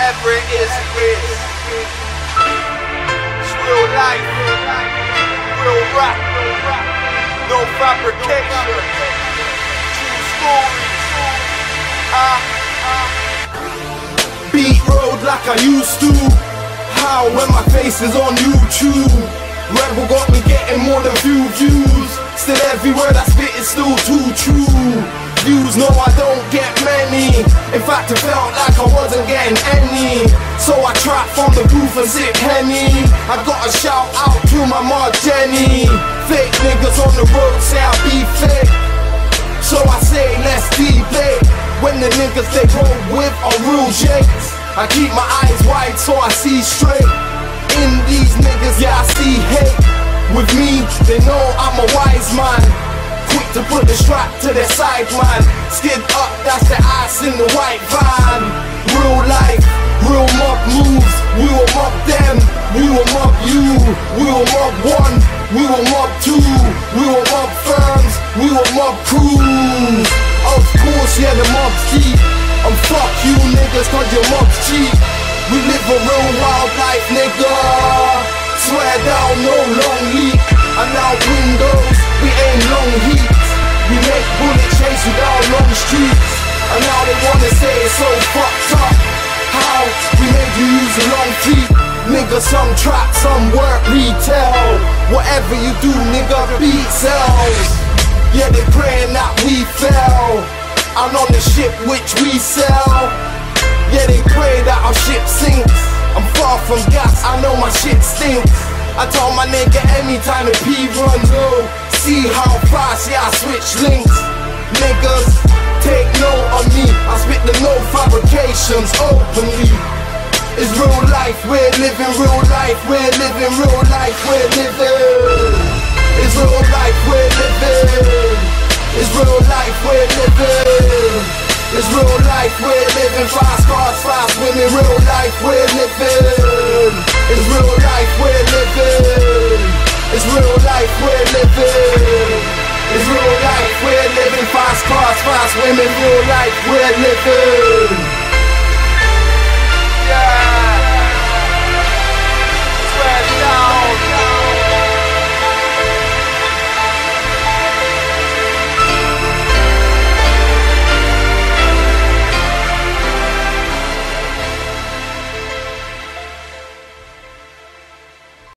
whatever it is, it's real life, real rap, no fabrication, true stories. Beat road like I used to. How when my face is on YouTube? Rebel got me getting more than few views. Still every word I spit is still too true. Views, no I don't get many. In fact it felt like I wasn't getting any. So I trap from the booth and sip Henny. I gotta shout out to my ma Jenny. Fake niggas on the road say I be fake, so I say let's debate. When the niggas they go with are real jakes, I keep my eyes wide so I see straight. In these niggas, yeah I see hate. With me, they know I'm a wise man. Quick to put the strap to their side, man. Skid up, that's the ice in the white van. Real life, real mob moves. We will mob them, we will mob you. We will mob one, we will mob two. We will mob firms, we will mob crews. Of course, yeah, the mob's deep. Fuck you niggas cause your mob's cheap. We live a real wild life, nigga. Swear down, no long leak. And out windows, we ain't long heats. We make bullet chase you down long streets. And now they wanna say it's so fucked up. How we made you use a long feet. Nigga, some trap, some work retail. Whatever you do, nigga, beat sells. Yeah, they praying that we fell. I'm on the ship which we sell. Yeah, they pray that our ship sinks. I'm far from gas, I know my shit stinks. I told my nigga anytime the P runs low, see how fast, yeah I switch links. Niggas, take note of me. I spit the no fabrications openly. It's real life, we're living real life. We're living real life, we're living. It's real life, we're living. It's real life, we're living. It's real life, we're living. Fast cars, fast women. Real life, we're living. It's real life, we're living. It's real life, we're living. It's real life, we're living. Fast cars, fast women. Real life, we're living.